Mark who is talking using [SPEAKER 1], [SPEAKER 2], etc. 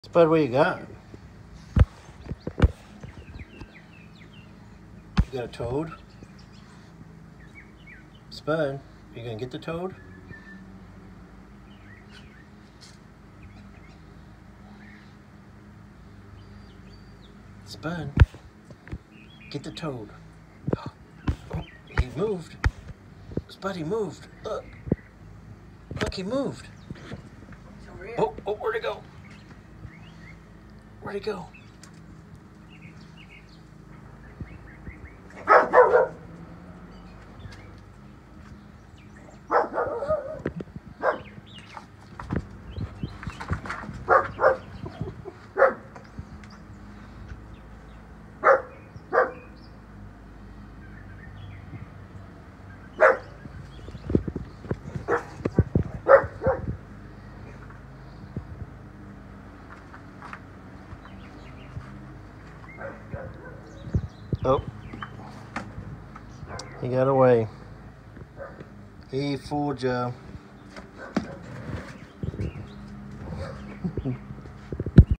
[SPEAKER 1] Spud, what you got? You got a toad? Spud, you gonna get the toad? Spud, get the toad. Oh, he moved. Spud, he moved. Look. Look, he moved. Oh, where'd he go? Where'd he go? Oh, he got away. He fooled you.